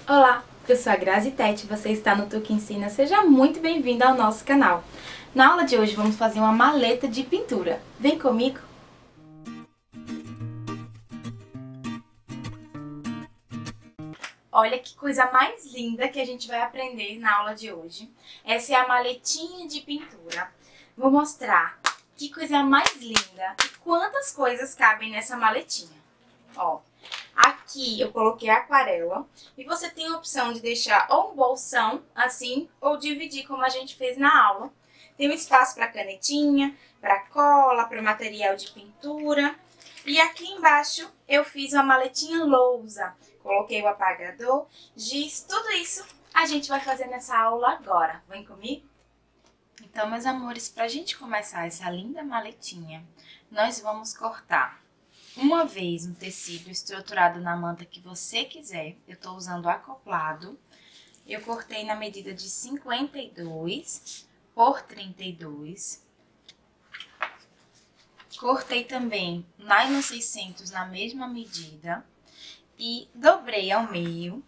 Olá, eu sou a Grazi Tete, você está no Tu Que Ensina, seja muito bem-vindo ao nosso canal. Na aula de hoje vamos fazer uma maleta de pintura. Vem comigo! Olha que coisa mais linda que a gente vai aprender na aula de hoje. Essa é a maletinha de pintura. Vou mostrar que coisa mais linda e quantas coisas cabem nessa maletinha. Ó, aqui eu coloquei aquarela e você tem a opção de deixar ou um bolsão assim ou dividir como a gente fez na aula. Tem um espaço para canetinha, para cola, para material de pintura. E aqui embaixo eu fiz uma maletinha lousa. Coloquei o apagador, giz, tudo isso a gente vai fazer nessa aula agora. Vem comigo? Então, meus amores, para a gente começar essa linda maletinha, nós vamos cortar uma vez um tecido estruturado na manta que você quiser. Eu estou usando acoplado. Eu cortei na medida de 52 por 32. Cortei também nylon 600 na mesma medida e dobrei ao meio.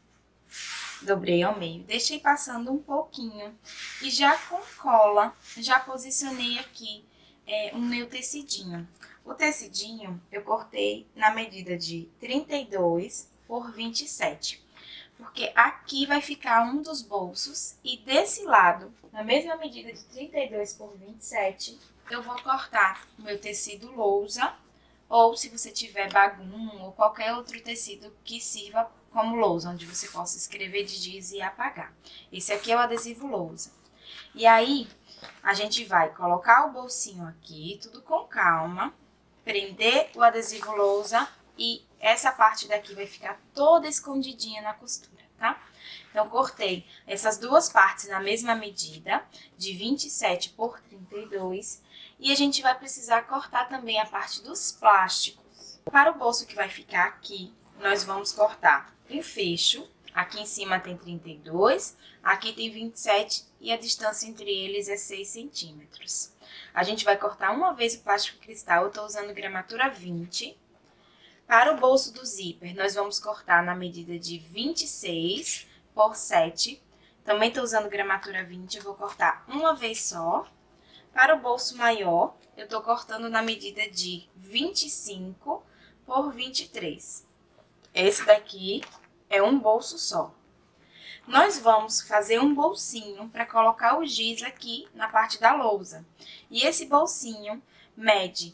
Deixei passando um pouquinho e já com cola, já posicionei aqui o meu tecidinho. O tecidinho eu cortei na medida de 32 por 27, porque aqui vai ficar um dos bolsos e desse lado, na mesma medida de 32 por 27, eu vou cortar o meu tecido lousa, ou se você tiver bagum ou qualquer outro tecido que sirva como lousa, onde você possa escrever de giz e apagar. Esse aqui é o adesivo lousa. E aí, a gente vai colocar o bolsinho aqui, tudo com calma, prender o adesivo lousa e essa parte daqui vai ficar toda escondidinha na costura, tá? Então, cortei essas duas partes na mesma medida, de 27 por 32, e a gente vai precisar cortar também a parte dos plásticos. Para o bolso que vai ficar aqui, nós vamos cortar um fecho. Aqui em cima tem 32, aqui tem 27 e a distância entre eles é 6 centímetros. A gente vai cortar uma vez o plástico cristal, eu estou usando gramatura 20. Para o bolso do zíper, nós vamos cortar na medida de 26 por 7. Também estou usando gramatura 20, eu vou cortar uma vez só. Para o bolso maior, eu estou cortando na medida de 25 por 23. Esse daqui é um bolso só. Nós vamos fazer um bolsinho para colocar o giz aqui na parte da lousa. E esse bolsinho mede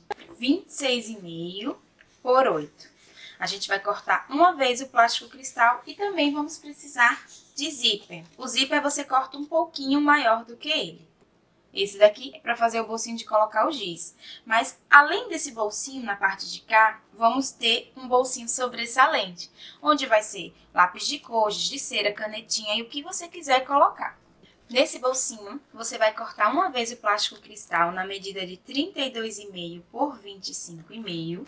26,5 por 8. A gente vai cortar uma vez o plástico cristal e também vamos precisar de zíper. O zíper você corta um pouquinho maior do que ele. Esse daqui é para fazer o bolsinho de colocar o giz. Mas, além desse bolsinho, na parte de cá, vamos ter um bolsinho sobressalente, onde vai ser lápis de cor, giz de cera, canetinha e o que você quiser colocar. Nesse bolsinho, você vai cortar uma vez o plástico cristal na medida de 32,5 por 25,5.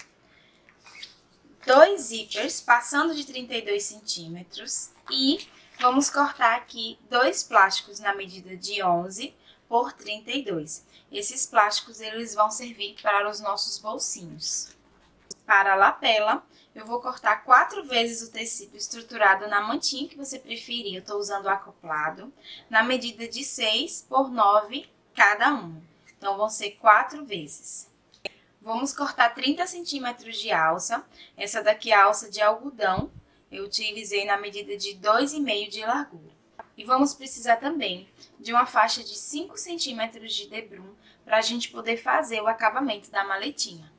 2 zíperes, passando de 32 centímetros. E vamos cortar aqui 2 plásticos na medida de 11 por 32. Esses plásticos, eles vão servir para os nossos bolsinhos. Para a lapela, eu vou cortar 4 vezes o tecido estruturado na mantinha que você preferir. Eu estou usando acoplado, na medida de 6 por 9 cada um. Então, vão ser 4 vezes. Vamos cortar 30 centímetros de alça. Essa daqui é a alça de algodão. Eu utilizei na medida de 2,5 de largura. E vamos precisar também de uma faixa de 5 centímetros de debrum para a gente poder fazer o acabamento da maletinha.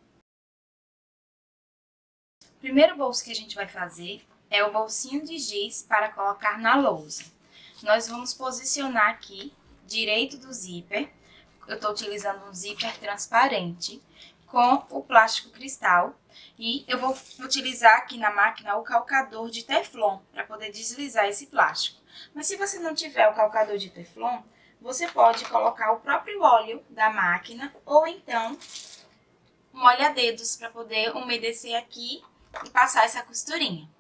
O primeiro bolso que a gente vai fazer é o bolsinho de giz para colocar na lousa. Nós vamos posicionar aqui, direito do zíper. Eu estou utilizando um zíper transparente com o plástico cristal. E eu vou utilizar aqui na máquina o calcador de teflon para poder deslizar esse plástico. Mas se você não tiver o calcador de teflon, você pode colocar o próprio óleo da máquina ou então molha-dedos para poder umedecer aqui e passar essa costurinha.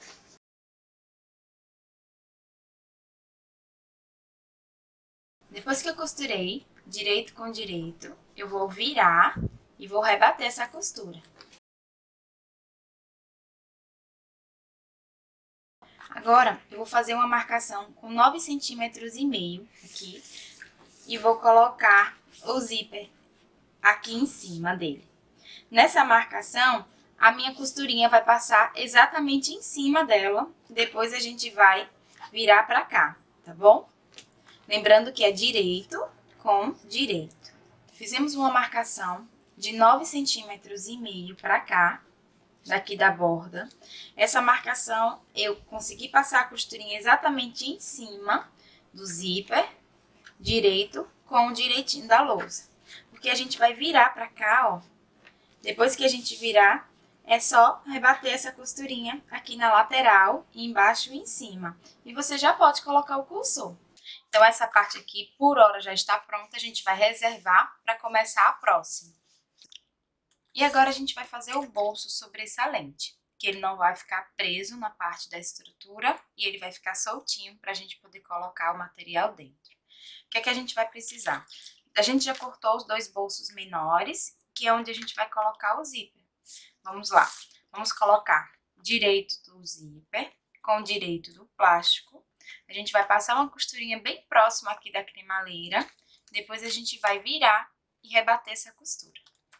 Depois que eu costurei direito com direito, eu vou virar e vou rebater essa costura. Agora, eu vou fazer uma marcação com 9,5 centímetros aqui e vou colocar o zíper aqui em cima dele. Nessa marcação, a minha costurinha vai passar exatamente em cima dela, depois a gente vai virar pra cá, tá bom? Lembrando que é direito com direito. Fizemos uma marcação de 9,5 centímetros pra cá, daqui da borda. Essa marcação, eu consegui passar a costurinha exatamente em cima do zíper, direito com o direitinho da lousa. Porque a gente vai virar pra cá, ó. Depois que a gente virar, é só rebater essa costurinha aqui na lateral, embaixo e em cima. E você já pode colocar o cursor. Então, essa parte aqui, por hora, já está pronta. A gente vai reservar para começar a próxima. E agora a gente vai fazer o bolso sobressalente, que ele não vai ficar preso na parte da estrutura e ele vai ficar soltinho para a gente poder colocar o material dentro. O que é que a gente vai precisar? A gente já cortou os dois bolsos menores, que é onde a gente vai colocar o zíper. Vamos lá. Vamos colocar direito do zíper com direito do plástico. A gente vai passar uma costurinha bem próxima aqui da cremaleira. Depois a gente vai virar e rebater essa costura.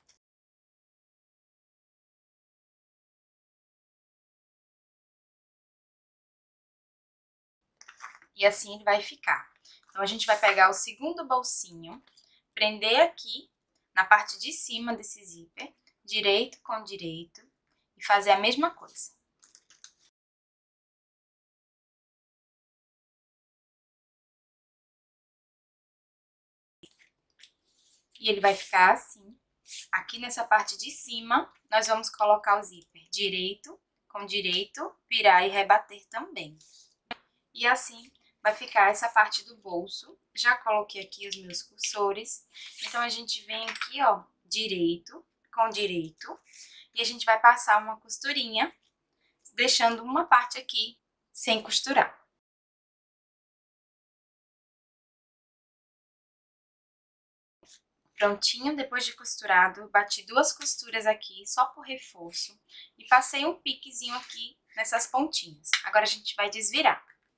E assim ele vai ficar. Então, a gente vai pegar o segundo bolsinho, prender aqui na parte de cima desse zíper, direito com direito, e fazer a mesma coisa. E ele vai ficar assim. Aqui nessa parte de cima, nós vamos colocar o zíper direito com direito, virar e rebater também. E assim vai ficar essa parte do bolso. Já coloquei aqui os meus cursores. Então, a gente vem aqui, ó, direito com direito. E a gente vai passar uma costurinha, deixando uma parte aqui sem costurar. Prontinho, depois de costurado, bati 2 costuras aqui, só por reforço. E passei um piquezinho aqui nessas pontinhas. Agora, a gente vai desvirar.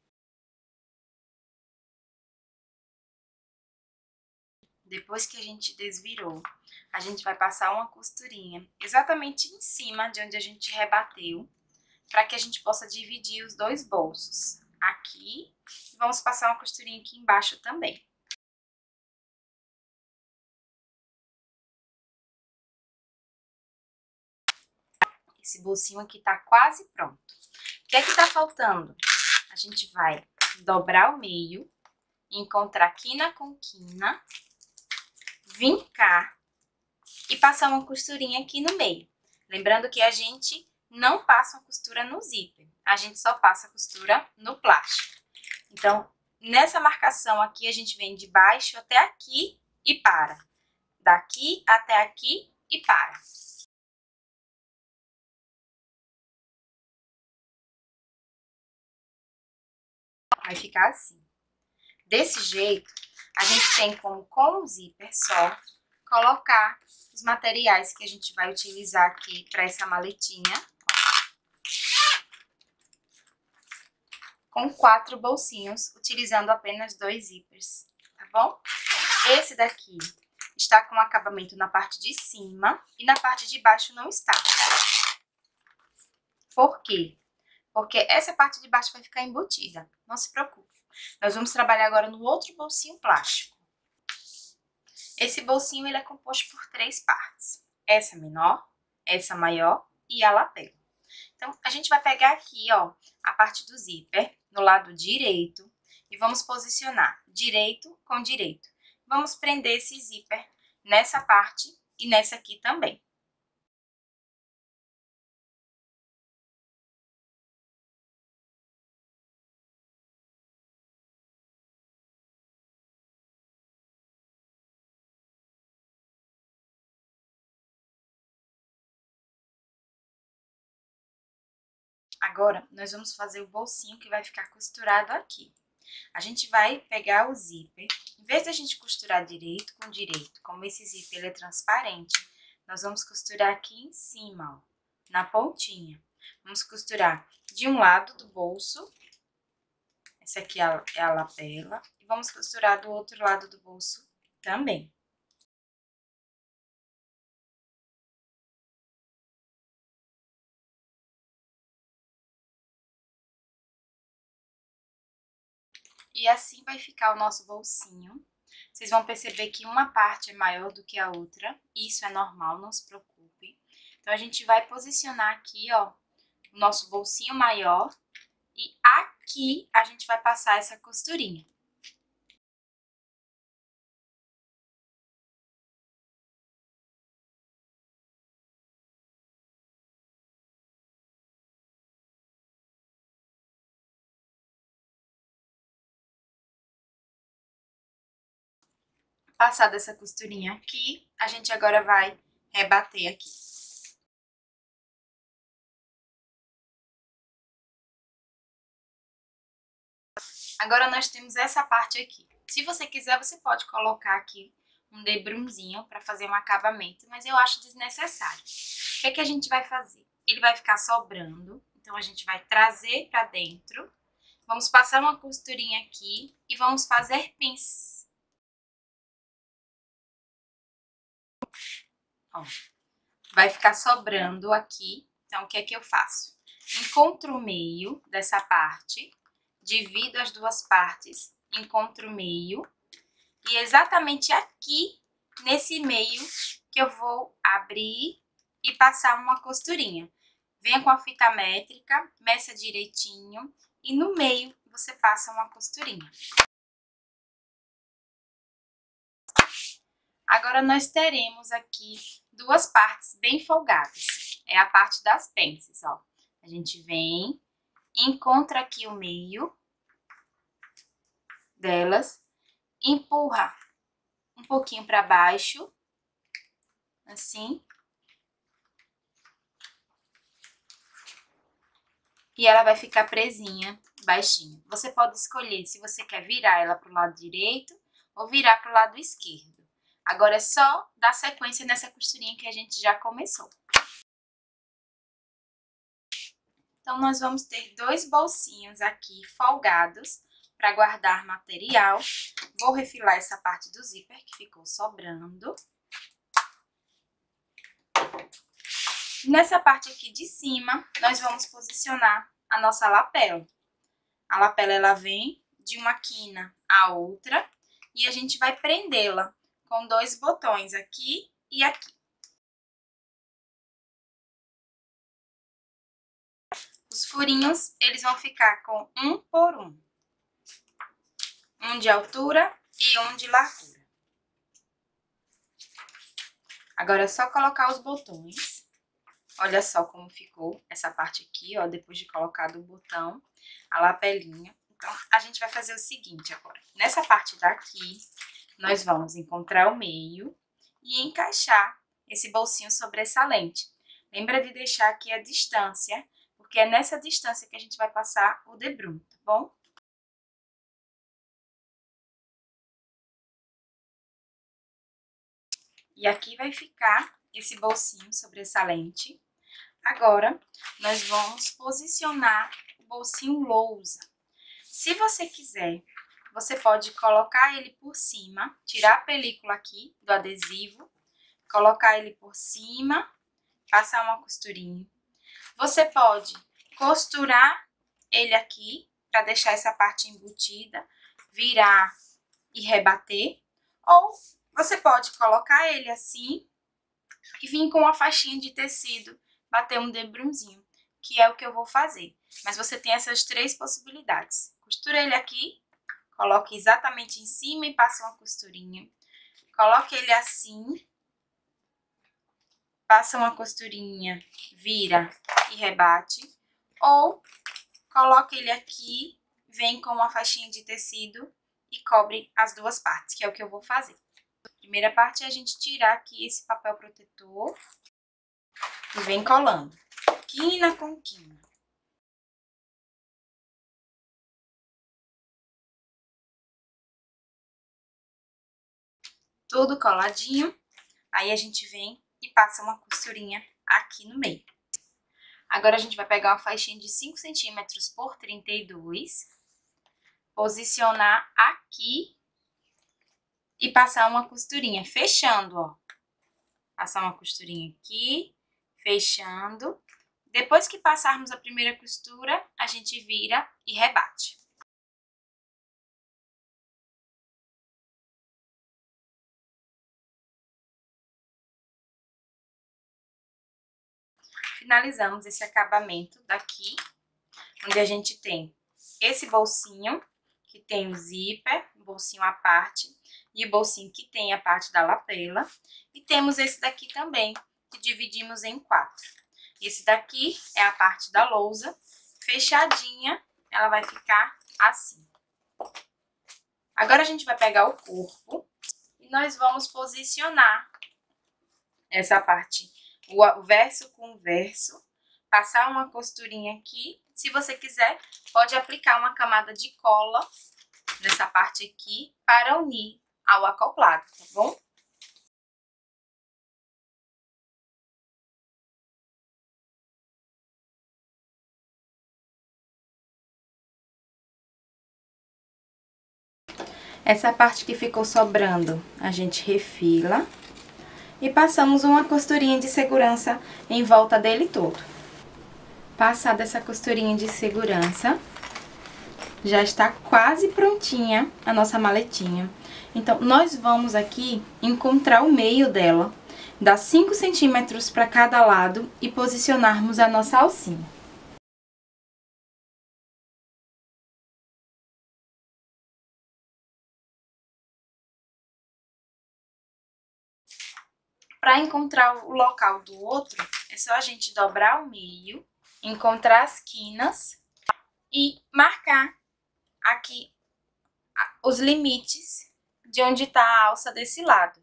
Depois que a gente desvirou, a gente vai passar uma costurinha exatamente em cima de onde a gente rebateu, para que a gente possa dividir os dois bolsos. Aqui, e vamos passar uma costurinha aqui embaixo também. Esse bolsinho aqui tá quase pronto. O que é que tá faltando? A gente vai dobrar o meio, encontrar quina com quina, vincar e passar uma costurinha aqui no meio. Lembrando que a gente não passa uma costura no zíper, a gente só passa a costura no plástico. Então, nessa marcação aqui, a gente vem de baixo até aqui e para. Daqui até aqui e para. Vai ficar assim. Desse jeito, a gente tem como, com o zíper só, colocar os materiais que a gente vai utilizar aqui para essa maletinha. Com 4 bolsinhos, utilizando apenas 2 zíperes, tá bom? Esse daqui está com acabamento na parte de cima e na parte de baixo não está. Por quê? Porque essa parte de baixo vai ficar embutida, não se preocupe. Nós vamos trabalhar agora no outro bolsinho plástico. Esse bolsinho ele é composto por 3 partes. Essa menor, essa maior e a lapela. Então, a gente vai pegar aqui, ó, a parte do zíper, no lado direito, e vamos posicionar direito com direito. Vamos prender esse zíper nessa parte e nessa aqui também. Agora, nós vamos fazer o bolsinho que vai ficar costurado aqui. A gente vai pegar o zíper, em vez de a gente costurar direito com direito, como esse zíper ele é transparente, nós vamos costurar aqui em cima, ó, na pontinha. Vamos costurar de um lado do bolso Essa aqui é a lapela. E vamos costurar do outro lado do bolso também. E assim vai ficar o nosso bolsinho. Vocês vão perceber que uma parte é maior do que a outra. Isso é normal, não se preocupe. Então, a gente vai posicionar aqui, ó, o nosso bolsinho maior. E aqui a gente vai passar essa costurinha. Passada essa costurinha aqui, a gente agora vai rebater aqui. Agora, nós temos essa parte aqui. Se você quiser, você pode colocar aqui um debrunzinho para fazer um acabamento, mas eu acho desnecessário. O que é que a gente vai fazer? Ele vai ficar sobrando, então a gente vai trazer para dentro. Vamos passar uma costurinha aqui e vamos fazer pins. Ó, vai ficar sobrando aqui, então o que é que eu faço? Encontro o meio dessa parte, divido as duas partes, encontro o meio, e exatamente aqui, nesse meio, que eu vou abrir e passar uma costurinha. Venha com a fita métrica, meça direitinho, e no meio você passa uma costurinha. Agora, nós teremos aqui duas partes bem folgadas. É a parte das pences, ó. A gente vem, encontra aqui o meio delas, empurra um pouquinho para baixo, assim. E ela vai ficar presinha, baixinha. Você pode escolher se você quer virar ela pro lado direito ou virar pro lado esquerdo. Agora é só dar sequência nessa costurinha que a gente já começou. Então, nós vamos ter dois bolsinhos aqui folgados para guardar material. Vou refilar essa parte do zíper que ficou sobrando. Nessa parte aqui de cima, nós vamos posicionar a nossa lapela. A lapela, ela vem de uma quina à outra e a gente vai prendê-la com dois botões aqui e aqui. Os furinhos, eles vão ficar com um por um. Um de altura e um de largura. Agora é só colocar os botões. Olha só como ficou essa parte aqui, ó, depois de colocado o botão, a lapelinha. Então, a gente vai fazer o seguinte agora. Nessa parte daqui, nós vamos encontrar o meio e encaixar esse bolsinho sobressalente. Lembra de deixar aqui a distância, porque é nessa distância que a gente vai passar o debrum, tá bom? E aqui vai ficar esse bolsinho sobressalente. Agora, nós vamos posicionar o bolsinho lousa. Se você quiser, você pode colocar ele por cima, tirar a película aqui do adesivo, colocar ele por cima, passar uma costurinha. Você pode costurar ele aqui, para deixar essa parte embutida, virar e rebater. Ou você pode colocar ele assim e vir com uma faixinha de tecido, bater um debrunzinho, que é o que eu vou fazer. Mas você tem essas três possibilidades. Costura ele aqui, coloque exatamente em cima e passe uma costurinha. Coloque ele assim, passa uma costurinha, vira e rebate. Ou coloque ele aqui, vem com uma faixinha de tecido e cobre as duas partes, que é o que eu vou fazer. A primeira parte é a gente tirar aqui esse papel protetor e vem colando, quina com quina. Tudo coladinho, aí a gente vem e passa uma costurinha aqui no meio. Agora a gente vai pegar uma faixinha de 5 centímetros por 32, posicionar aqui e passar uma costurinha, fechando, ó. Passar uma costurinha aqui, fechando. Depois que passarmos a primeira costura, a gente vira e rebate. Finalizamos esse acabamento daqui, onde a gente tem esse bolsinho, que tem o zíper, o bolsinho à parte, e o bolsinho que tem a parte da lapela. E temos esse daqui também, que dividimos em 4. Esse daqui é a parte da lousa, fechadinha, ela vai ficar assim. Agora a gente vai pegar o corpo e nós vamos posicionar essa parte, o verso com o verso, passar uma costurinha aqui. Se você quiser, pode aplicar uma camada de cola nessa parte aqui para unir ao acoplado, tá bom? Essa parte que ficou sobrando, a gente refila e passamos uma costurinha de segurança em volta dele todo. Passada essa costurinha de segurança, já está quase prontinha a nossa maletinha. Então, nós vamos aqui encontrar o meio dela, dar 5 centímetros para cada lado e posicionarmos a nossa alcinha. Para encontrar o local do outro, é só a gente dobrar o meio, encontrar as quinas e marcar aqui os limites de onde está a alça desse lado.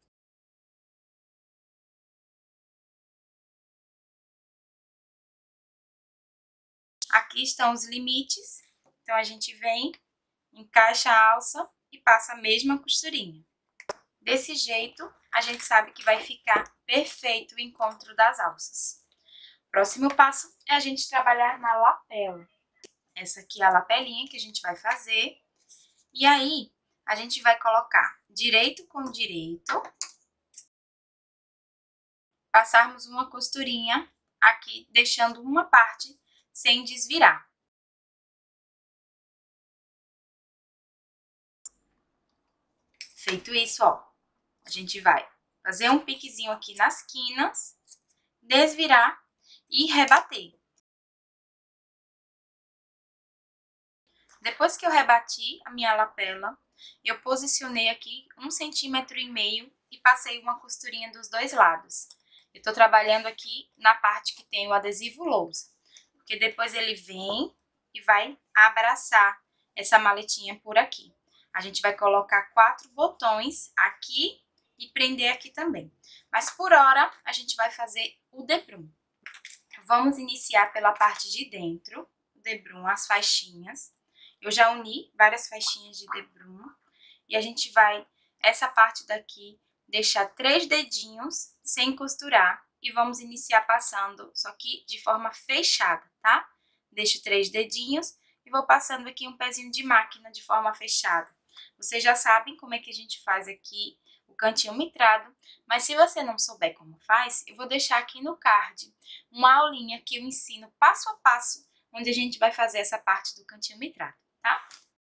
Aqui estão os limites, então a gente vem, encaixa a alça e passa a mesma costurinha. Desse jeito, a gente sabe que vai ficar perfeito o encontro das alças. Próximo passo é a gente trabalhar na lapela. Essa aqui é a lapelinha que a gente vai fazer. E aí, a gente vai colocar direito com direito, passarmos uma costurinha aqui, deixando uma parte sem desvirar. Feito isso, ó, a gente vai fazer um piquezinho aqui nas quinas, desvirar e rebater. Depois que eu rebati a minha lapela, eu posicionei aqui 1,5 centímetro e passei uma costurinha dos dois lados. Eu tô trabalhando aqui na parte que tem o adesivo lousa, porque depois ele vem e vai abraçar essa maletinha por aqui. A gente vai colocar 4 botões aqui e prender aqui também. Mas por hora, a gente vai fazer o debrum. Vamos iniciar pela parte de dentro, o debrum, as faixinhas. Eu já uni várias faixinhas de debrum e a gente vai, essa parte daqui, deixar 3 dedinhos sem costurar e vamos iniciar passando, só que de forma fechada, tá? Deixo 3 dedinhos e vou passando aqui um pezinho de máquina de forma fechada. Vocês já sabem como é que a gente faz aqui o cantinho mitrado, mas se você não souber como faz, eu vou deixar aqui no card uma aulinha que eu ensino passo a passo, onde a gente vai fazer essa parte do cantinho mitrado, tá?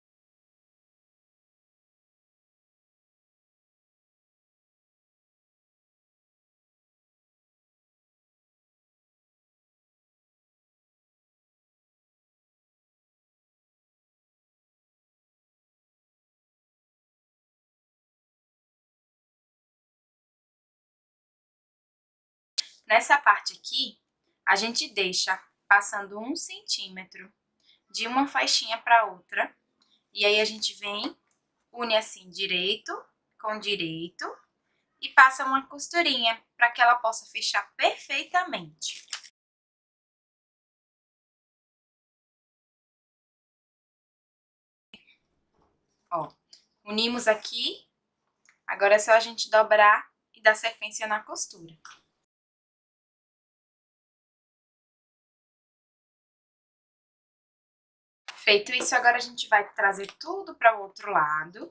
Nessa parte aqui, a gente deixa passando 1 centímetro de uma faixinha para outra. E aí, a gente vem, une assim, direito com direito e passa uma costurinha para que ela possa fechar perfeitamente. Ó, unimos aqui, agora é só a gente dobrar e dar sequência na costura. Feito isso, agora a gente vai trazer tudo para o outro lado.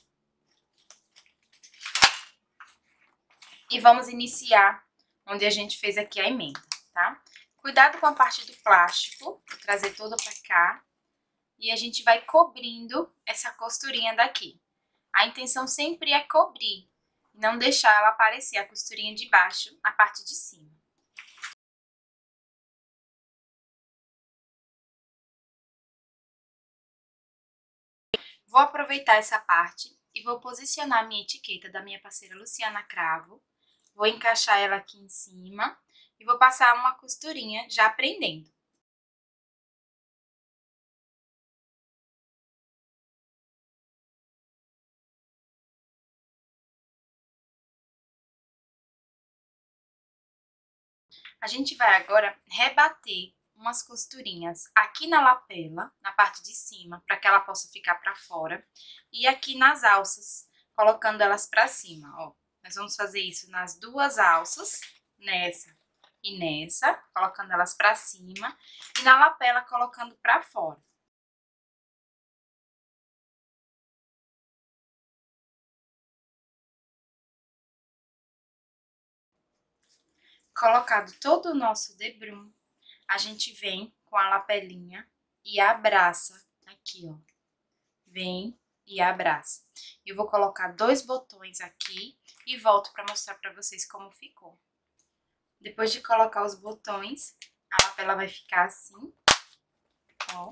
E vamos iniciar onde a gente fez aqui a emenda, tá? Cuidado com a parte do plástico, vou trazer toda para cá. E a gente vai cobrindo essa costurinha daqui. A intenção sempre é cobrir, não deixar ela aparecer a costurinha de baixo, a parte de cima. Vou aproveitar essa parte e vou posicionar a minha etiqueta da minha parceira Luciana Cravo. Vou encaixar ela aqui em cima e vou passar uma costurinha já prendendo. A gente vai agora rebater umas costurinhas aqui na lapela, na parte de cima, para que ela possa ficar para fora. E aqui nas alças, colocando elas para cima, ó. Nós vamos fazer isso nas duas alças, nessa e nessa, colocando elas para cima. E na lapela, colocando para fora. Colocado todo o nosso debrum, a gente vem com a lapelinha e abraça aqui, ó. Vem e abraça. Eu vou colocar 2 botões aqui e volto para mostrar para vocês como ficou. Depois de colocar os botões, a lapela vai ficar assim, ó.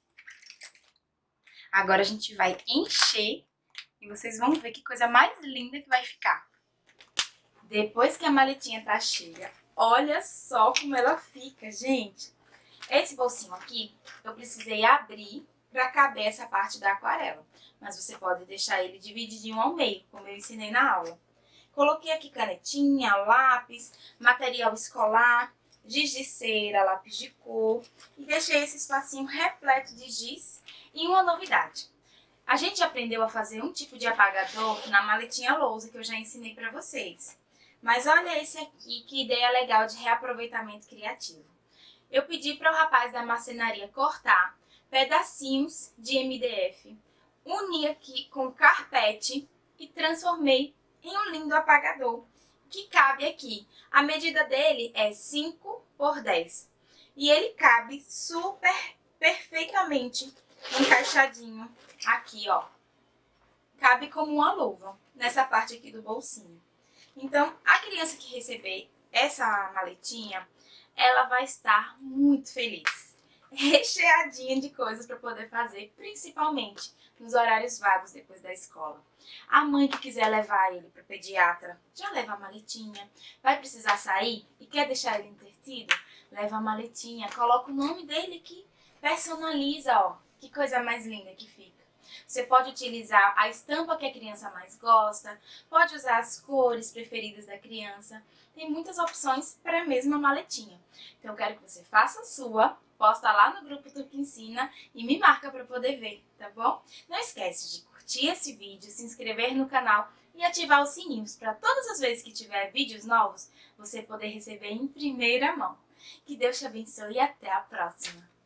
Agora a gente vai encher e vocês vão ver que coisa mais linda que vai ficar. Depois que a maletinha tá cheia, olha só como ela fica, gente. Esse bolsinho aqui, eu precisei abrir para caber essa parte da aquarela. Mas você pode deixar ele divididinho ao meio, como eu ensinei na aula. Coloquei aqui canetinha, lápis, material escolar, giz de cera, lápis de cor. E deixei esse espacinho repleto de giz. E uma novidade. A gente aprendeu a fazer um tipo de apagador na maletinha lousa que eu já ensinei para vocês. Mas olha esse aqui, que ideia legal de reaproveitamento criativo. Eu pedi para o rapaz da marcenaria cortar pedacinhos de MDF, uni aqui com carpete e transformei em um lindo apagador que cabe aqui. A medida dele é 5 por 10 e ele cabe super perfeitamente encaixadinho aqui, ó. Cabe como uma luva nessa parte aqui do bolsinho. Então, a criança que receber essa maletinha, ela vai estar muito feliz, recheadinha de coisas para poder fazer, principalmente nos horários vagos depois da escola. A mãe que quiser levar ele para o pediatra, já leva a maletinha. Vai precisar sair e quer deixar ele entretido? Leva a maletinha, coloca o nome dele aqui, personaliza, ó. Que coisa mais linda que fica. Você pode utilizar a estampa que a criança mais gosta, pode usar as cores preferidas da criança. Tem muitas opções para a mesma maletinha. Então eu quero que você faça a sua, posta lá no grupo Turquia Ensina e me marca para poder ver, tá bom? Não esquece de curtir esse vídeo, se inscrever no canal e ativar os sininhos para todas as vezes que tiver vídeos novos, você poder receber em primeira mão. Que Deus te abençoe e até a próxima!